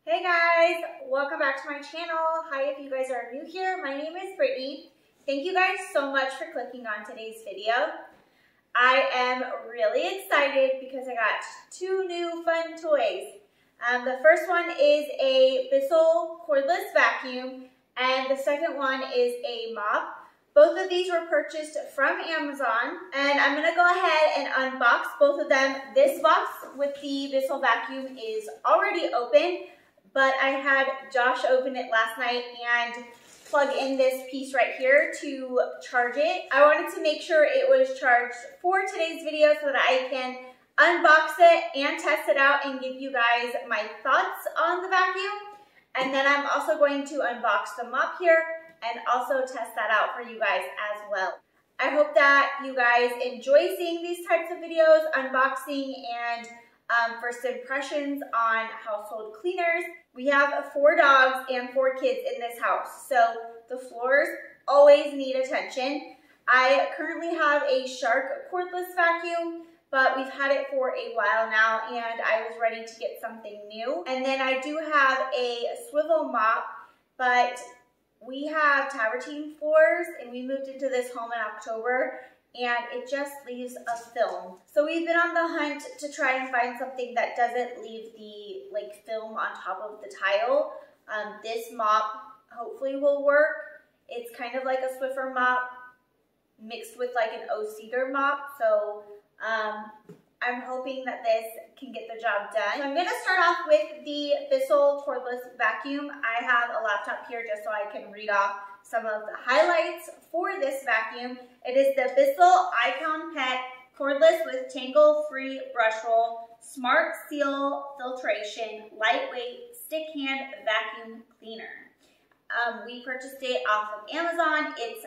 Hey guys, welcome back to my channel. Hi, if you guys are new here, my name is Brittany. Thank you guys so much for clicking on today's video. I am really excited because I got two new fun toys. The first one is a Bissell cordless vacuum and the second one is a mop. Both of these were purchased from Amazon, and I'm gonna go ahead and unbox both of them. This box with the Bissell vacuum is already open, but I had Josh open it last night and plug in this piece right here to charge it. I wanted to make sure it was charged for today's video so that I can unbox it and test it out and give you guys my thoughts on the vacuum. And then I'm also going to unbox the mop here and also test that out for you guys as well. I hope that you guys enjoy seeing these types of videos, unboxing and first impressions on household cleaners. We have 4 dogs and 4 kids in this house, so the floors always need attention. I currently have a Shark cordless vacuum, but we've had it for a while now and I was ready to get something new. And then I do have a swivel mop, but we have travertine floors and we moved into this home in October and it just leaves a film. So we've been on the hunt to try and find something that doesn't leave the film on top of the tile. This mop hopefully will work. It's kind of like a Swiffer mop mixed with like an O-Cedar mop. So I'm hoping that this can get the job done. So I'm gonna start off with the Bissell cordless vacuum. I have a laptop here just so I can read off some of the highlights for this vacuum. It is the Bissell Icon Pet cordless with tangle-free brush roll, smart seal filtration, lightweight stick hand vacuum cleaner. We purchased it off of Amazon. It's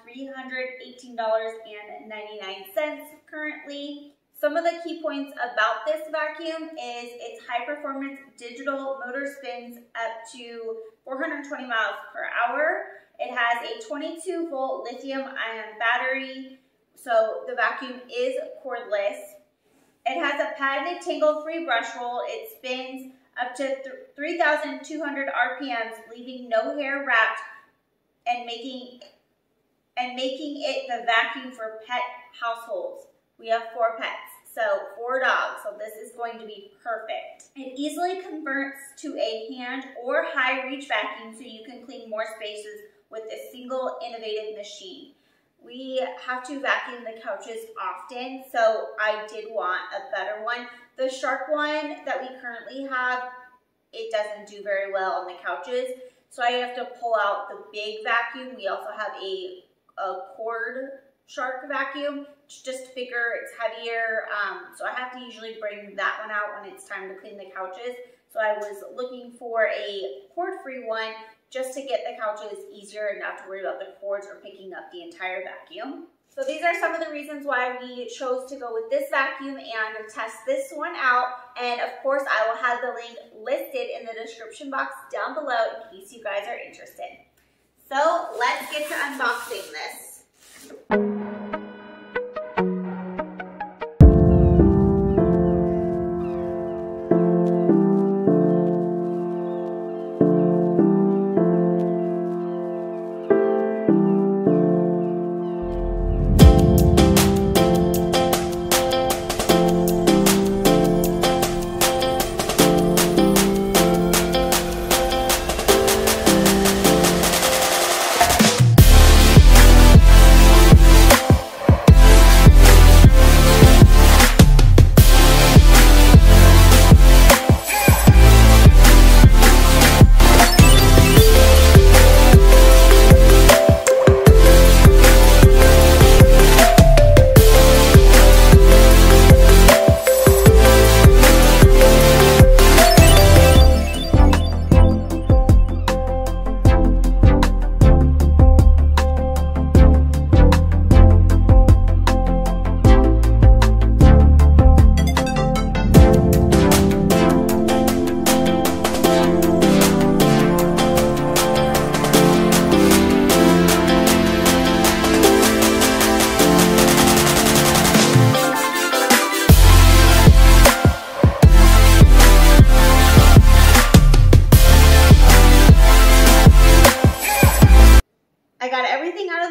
$318.99 currently. Some of the key points about this vacuum is its high performance digital motor spins up to 420 miles per hour. It has a 22 volt lithium ion battery, so the vacuum is cordless. It has a patented tangle-free brush roll. It spins up to 3,200 RPMs, leaving no hair wrapped and making it the vacuum for pet households. We have 4 pets, so 4 dogs, so this is going to be perfect. It easily converts to a hand or high reach vacuum so you can clean more spaces with a single innovative machine. We have to vacuum the couches often, so I did want a better one. The Shark one that we currently have, it doesn't do very well on the couches, so I have to pull out the big vacuum. We also have a cord Shark vacuum, it's just bigger, it's heavier, so I have to usually bring that one out when it's time to clean the couches. So I was looking for a cord-free one just to get the couches easier and not to worry about the cords or picking up the entire vacuum. So these are some of the reasons why we chose to go with this vacuum and test this one out. And of course, I will have the link listed in the description box down below in case you guys are interested. So let's get to unboxing this.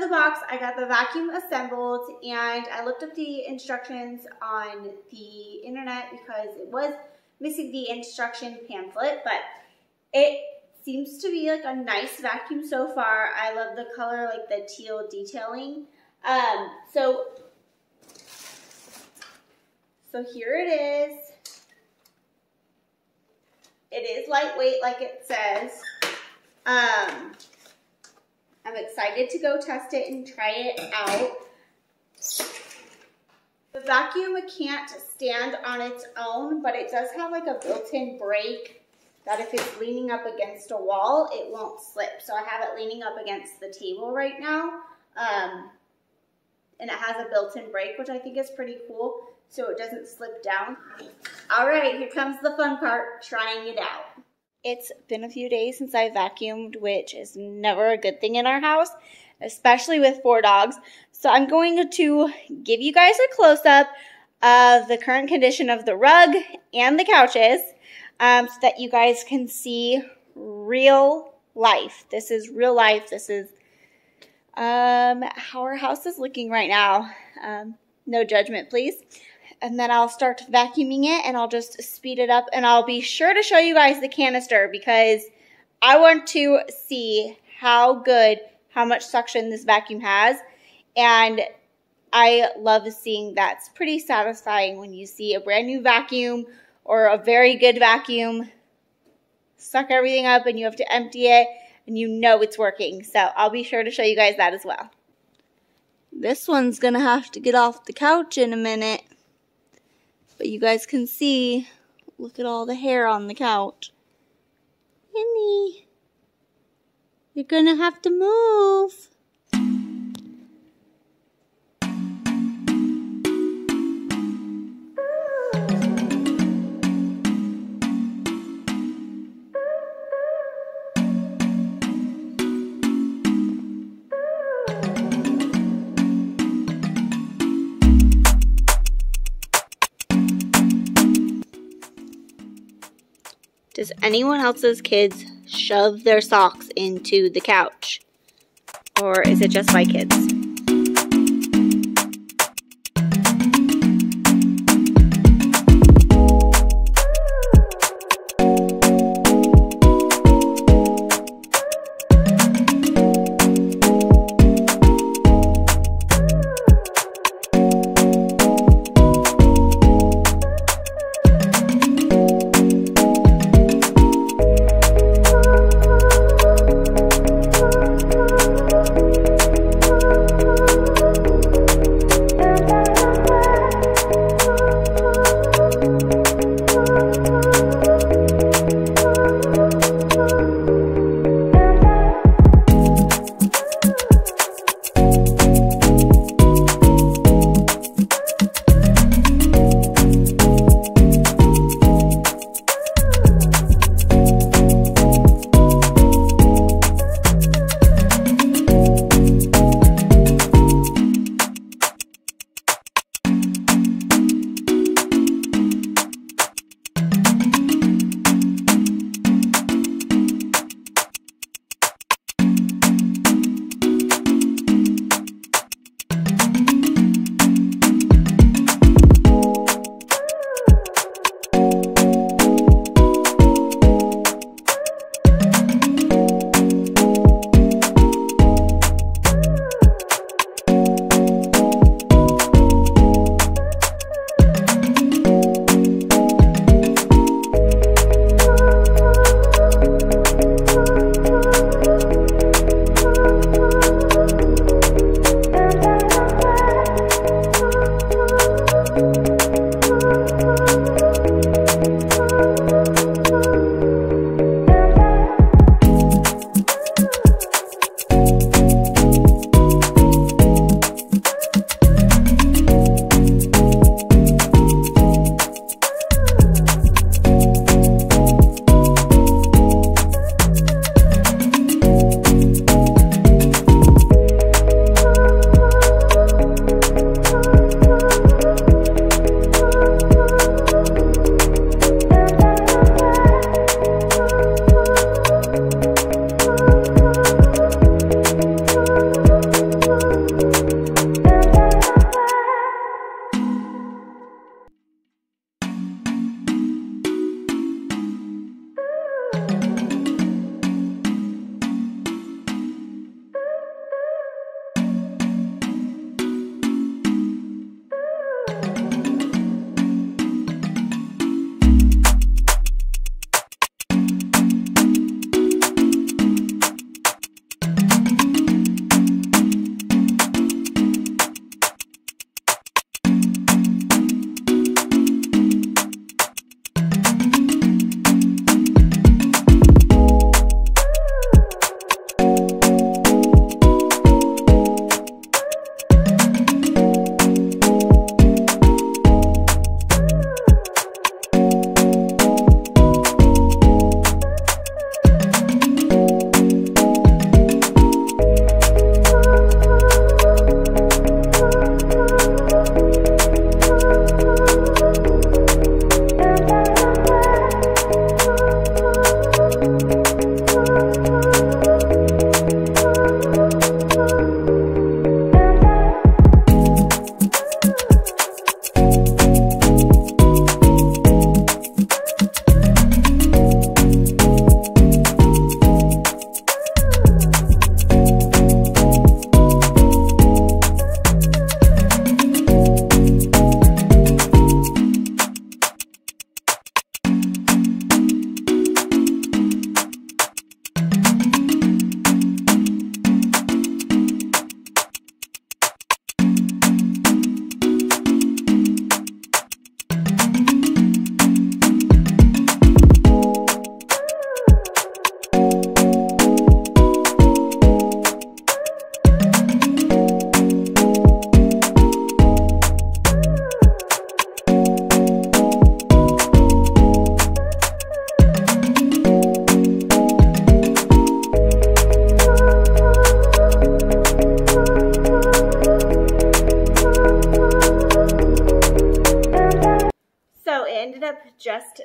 the box, I got the vacuum assembled, and I looked up the instructions on the internet because it was missing the instruction pamphlet, but it seems to be like a nice vacuum so far. I love the color, like the teal detailing. So here it is. It is lightweight, like it says. I'm excited to go test it and try it out. The vacuum can't stand on its own, but it does have like a built-in brake that if it's leaning up against a wall, it won't slip. So I have it leaning up against the table right now. And it has a built-in brake, which I think is pretty cool, so it doesn't slip down. All right, here comes the fun part, trying it out. It's been a few days since I vacuumed, which is never a good thing in our house, especially with 4 dogs. So I'm going to give you guys a close-up of the current condition of the rug and the couches so that you guys can see real life. This is real life. This is how our house is looking right now. No judgment, please. And then I'll start vacuuming it, and I'll just speed it up, and I'll be sure to show you guys the canister because I want to see how much suction this vacuum has, and I love seeing that. It's pretty satisfying when you see a brand new vacuum or a very good vacuum suck everything up and you have to empty it and you know it's working. So I'll be sure to show you guys that as well. This one's gonna have to get off the couch in a minute. But you guys can see, look at all the hair on the couch. Minnie, you're gonna have to move. Does anyone else's kids shove their socks into the couch? Or is it just my kids?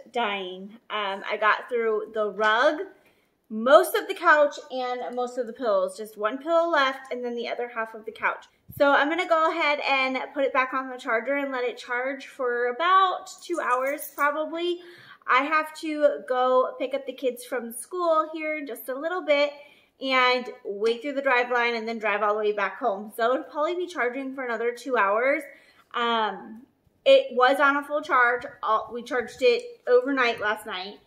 dying. I got through the rug, most of the couch, and most of the pillows. Just one pillow left and then the other half of the couch. So I'm gonna go ahead and put it back on the charger and let it charge for about 2 hours probably. I have to go pick up the kids from school here in just a little bit and wait through the drive line and then drive all the way back home. So it'll probably be charging for another 2 hours. It was on a full charge. We charged it overnight last night.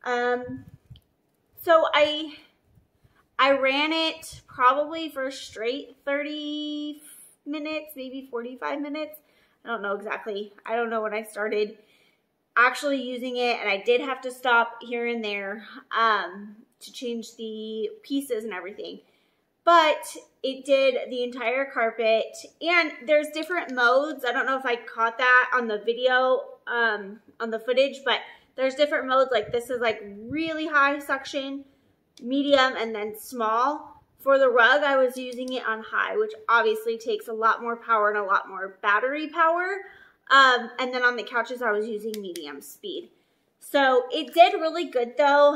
So I ran it probably for straight 30 minutes, maybe 45 minutes. I don't know exactly. I don't know when I started actually using it, and I did have to stop here and there to change the pieces and everything. But it did the entire carpet, and there's different modes. I don't know if I caught that on the video, on the footage, but there's different modes. Like this is like really high suction, medium, and then small. For the rug, I was using it on high, which obviously takes a lot more power and a lot more battery power. And then on the couches, I was using medium speed. So it did really good though.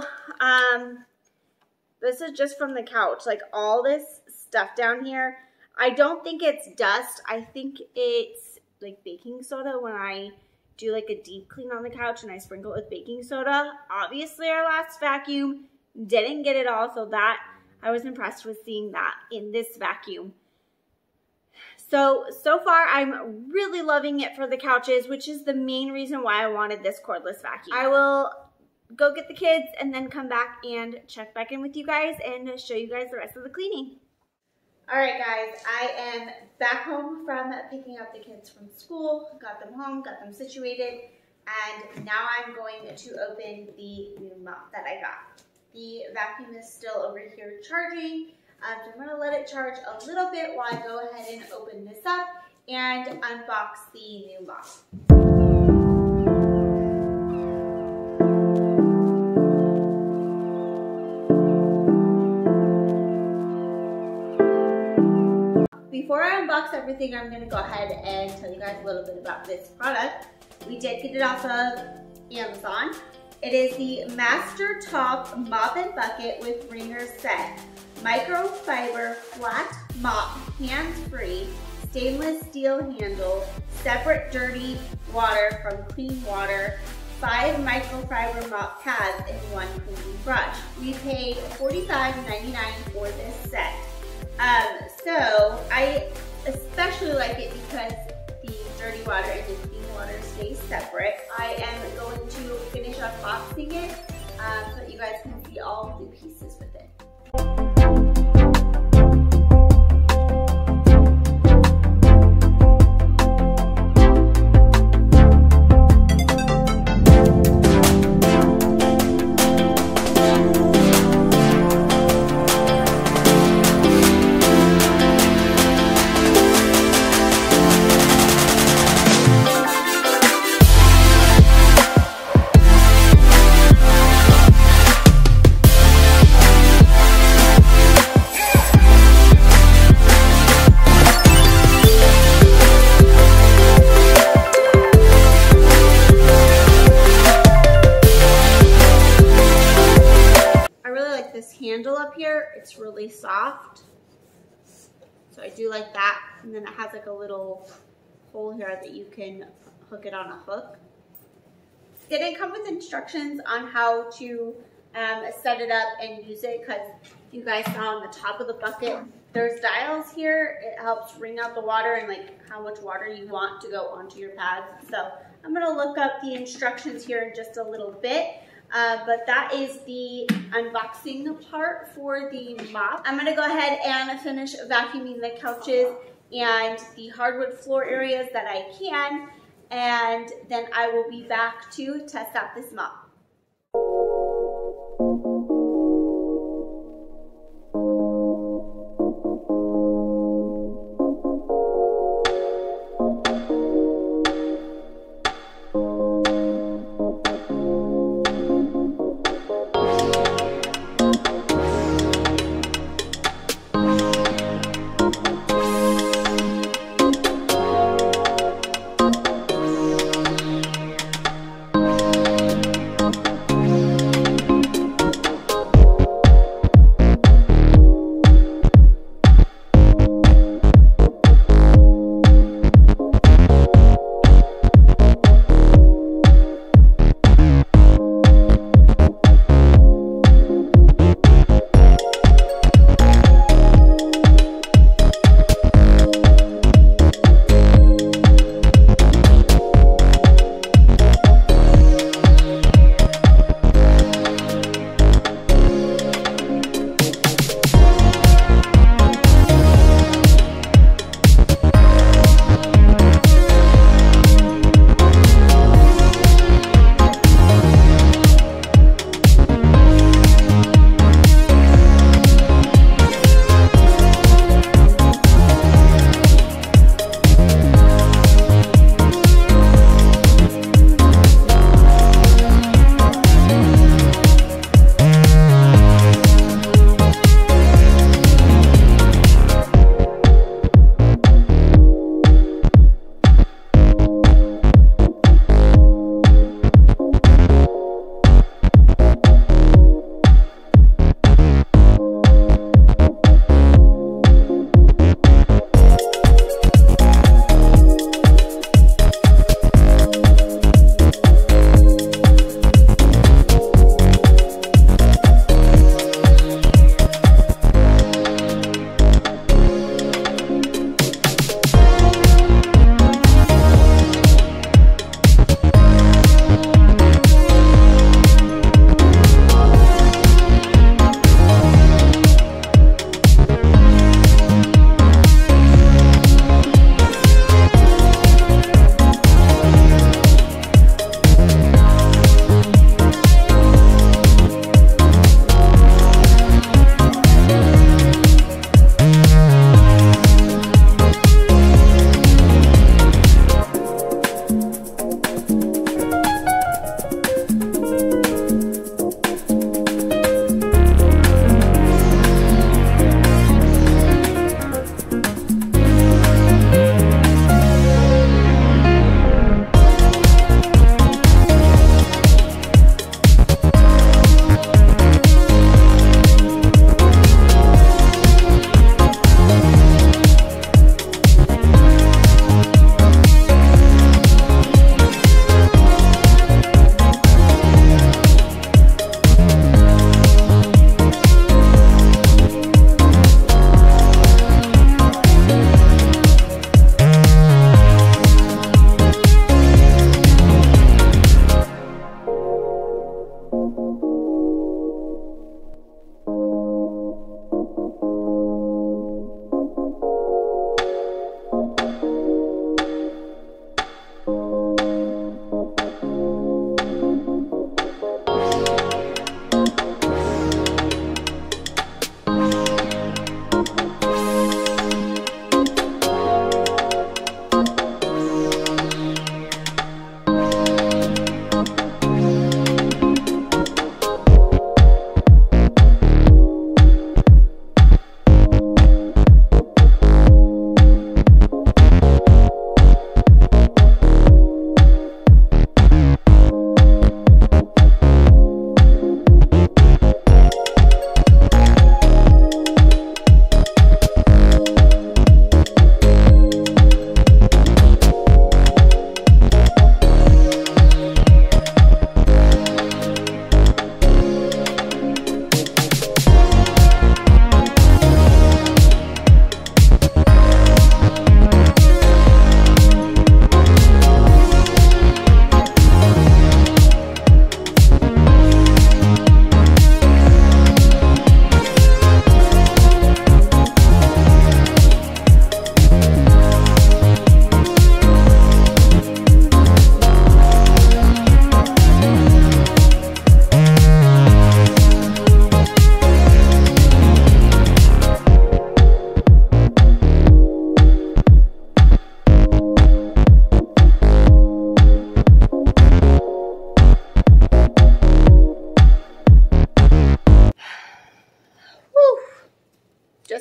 This is just from the couch, like all this stuff down here. I don't think it's dust. I think it's like baking soda when I do like a deep clean on the couch and I sprinkle it with baking soda. Obviously our last vacuum didn't get it all, so that I was impressed with seeing that in this vacuum. So far I'm really loving it for the couches, which is the main reason why I wanted this cordless vacuum. I will go get the kids and then come back and check back in with you guys and show you guys the rest of the cleaning. All right, guys, I am back home from picking up the kids from school, got them home, got them situated, and now I'm going to open the new mop that I got. The vacuum is still over here charging, so I'm gonna let it charge a little bit while I go ahead and open this up and unbox the new mop. Before I unbox everything, I'm gonna go ahead and tell you guys a little bit about this product. We did get it off of Amazon. It is the Master Top Mop and Bucket with Wringer Set. Microfiber flat mop, hands-free, stainless steel handle, separate dirty water from clean water, 5 microfiber mop pads and 1 cleaning brush. We paid $45.99 for this set. So I especially like it because the dirty water and the clean water stay separate. I am going to finish unboxing it so that you guys can see all the pieces with it. Handle up here, it's really soft, so I do like that. And then it has like a little hole here that you can hook it on a hook. It didn't come with instructions on how to set it up and use it, because you guys saw on the top of the bucket there's dials here. It helps wring out the water and like how much water you want to go onto your pads. So I'm gonna look up the instructions here in just a little bit. But that is the unboxing part for the mop. I'm gonna go ahead and finish vacuuming the couches and the hardwood floor areas that I can, and then I will be back to test out this mop.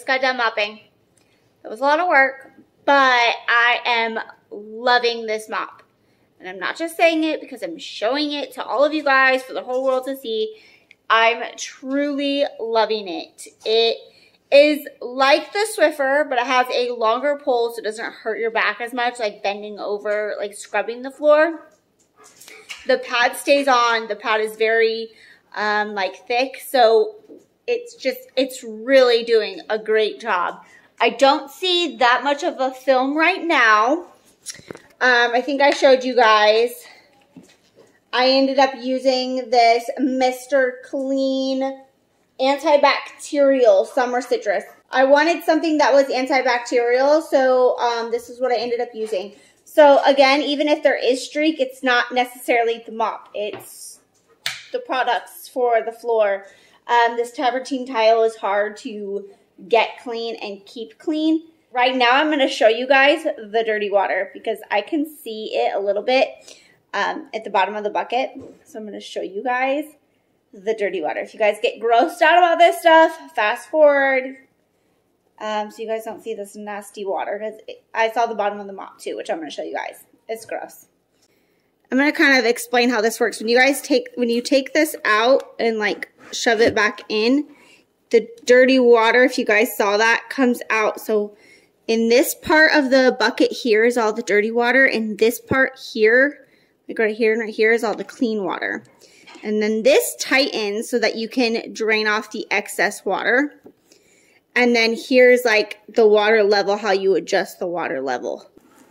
just got done mopping. It was a lot of work, but I am loving this mop. And I'm not just saying it because I'm showing it to all of you guys for the whole world to see. I'm truly loving it. It is like the Swiffer, but it has a longer pole so it doesn't hurt your back as much, like bending over, like scrubbing the floor. The pad stays on. The pad is very like thick, so it's really doing a great job. I don't see that much of a film right now. I think I showed you guys. I ended up using this Mr. Clean antibacterial summer citrus. I wanted something that was antibacterial, so this is what I ended up using. So again, even if there is streak, it's not necessarily the mop. It's the products for the floor. This travertine tile is hard to get clean and keep clean. Right now, I'm going to show you guys the dirty water because I can see it a little bit at the bottom of the bucket. So I'm going to show you guys the dirty water. If you guys get grossed out about this stuff, fast forward so you guys don't see this nasty water, because I saw the bottom of the mop too, which I'm going to show you guys. It's gross. I'm going to kind of explain how this works. When you take this out and like shove it back in, the dirty water, if you guys saw that, comes out. So in this part of the bucket here is all the dirty water, and this part here, like right here and right here, is all the clean water. And then this tightens so that you can drain off the excess water. And then here's like the water level, how you adjust the water level.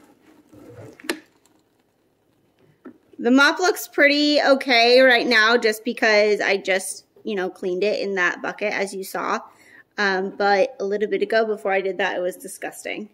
The mop looks pretty okay right now just because I just, you know, cleaned it in that bucket as you saw. But a little bit ago, before I did that, it was disgusting.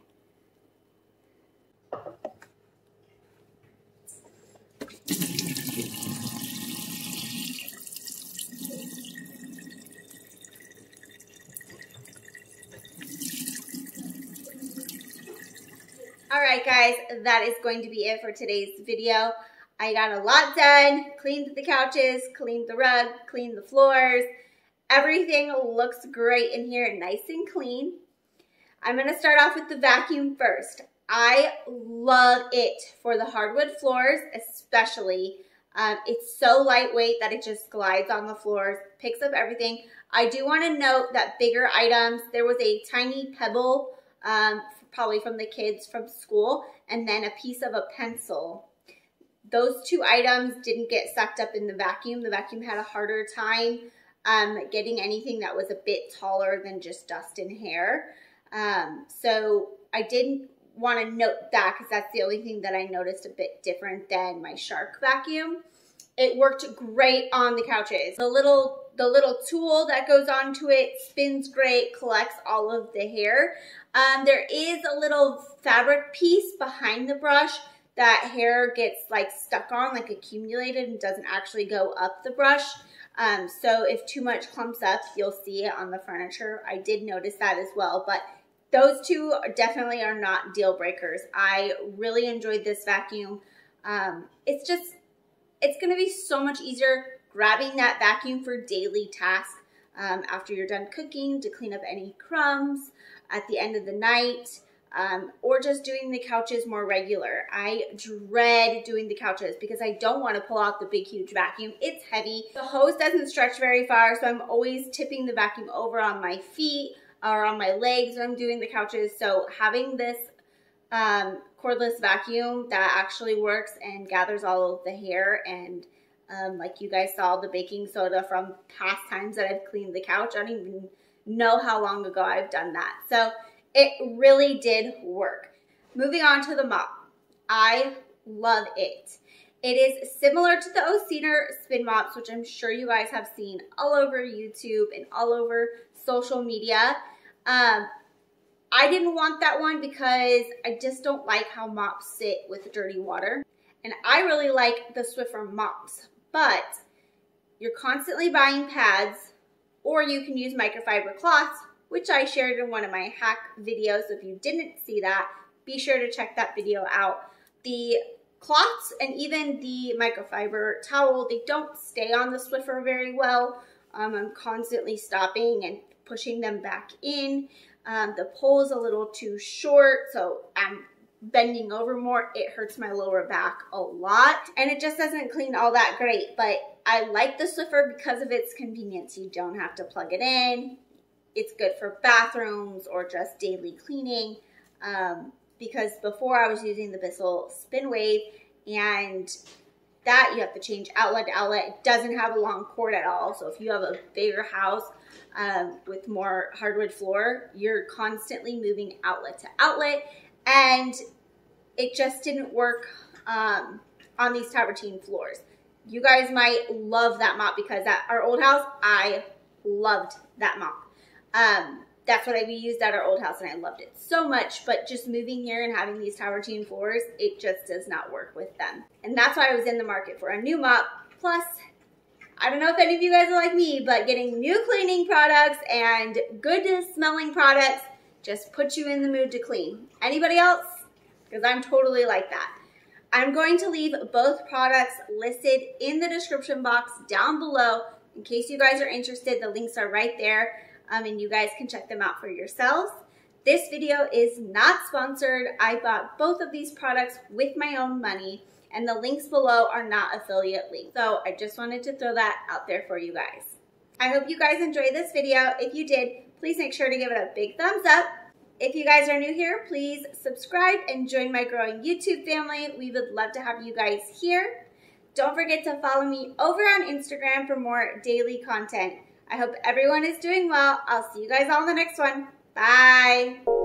Alright guys, that is going to be it for today's video. I got a lot done, cleaned the couches, cleaned the rug, cleaned the floors. Everything looks great in here, nice and clean. I'm going to start off with the vacuum first. I love it for the hardwood floors, especially. It's so lightweight that it just glides on the floors, picks up everything. I do want to note that bigger items, there was a tiny pebble, probably from the kids from school, and then a piece of a pencil. Those two items didn't get sucked up in the vacuum. The vacuum had a harder time getting anything that was a bit taller than just dust and hair. So I didn't want to note that because that's the only thing that I noticed a bit different than my Shark vacuum. It worked great on the couches. The little tool that goes onto it spins great, collects all of the hair. There is a little fabric piece behind the brush that hair gets like stuck on, like accumulated, and doesn't actually go up the brush. So if too much clumps up, you'll see it on the furniture. I did notice that as well, but those two definitely are not deal breakers. I really enjoyed this vacuum. It's gonna be so much easier grabbing that vacuum for daily tasks after you're done cooking, to clean up any crumbs at the end of the night, or just doing the couches more regular. I dread doing the couches because I don't want to pull out the big, huge vacuum. It's heavy. The hose doesn't stretch very far, so I'm always tipping the vacuum over on my feet or on my legs when I'm doing the couches. So having this cordless vacuum that actually works and gathers all of the hair, and like you guys saw the baking soda from past times that I've cleaned the couch. I don't even know how long ago I've done that. So it really did work. Moving on to the mop. I love it. It is similar to the Oceaner spin mops, which I'm sure you guys have seen all over YouTube and all over social media. I didn't want that one because I just don't like how mops sit with dirty water. And I really like the Swiffer mops, but you're constantly buying pads, or you can use microfiber cloths, which I shared in one of my hack videos. So if you didn't see that, be sure to check that video out. The cloths and even the microfiber towel, they don't stay on the Swiffer very well. I'm constantly stopping and pushing them back in. The pole is a little too short, so I'm bending over more. It hurts my lower back a lot, and it just doesn't clean all that great, but I like the Swiffer because of its convenience. You don't have to plug it in. It's good for bathrooms or just daily cleaning, because before I was using the Bissell Spin Wave, and that you have to change outlet to outlet. It doesn't have a long cord at all, so if you have a bigger house with more hardwood floor, you're constantly moving outlet to outlet, and it just didn't work on these travertine floors. You guys might love that mop, because at our old house, I loved that mop. That's what we used at our old house, and I loved it so much, but just moving here and having these travertine floors, it just does not work with them. And that's why I was in the market for a new mop. Plus, I don't know if any of you guys are like me, but getting new cleaning products and good smelling products just puts you in the mood to clean. Anybody else? Because I'm totally like that. I'm going to leave both products listed in the description box down below. In case you guys are interested, the links are right there. And you guys can check them out for yourselves. This video is not sponsored. I bought both of these products with my own money, and the links below are not affiliate links. So I just wanted to throw that out there for you guys. I hope you guys enjoyed this video. If you did, please make sure to give it a big thumbs up. If you guys are new here, please subscribe and join my growing YouTube family. We would love to have you guys here. Don't forget to follow me over on Instagram for more daily content. I hope everyone is doing well. I'll see you guys all in the next one. Bye.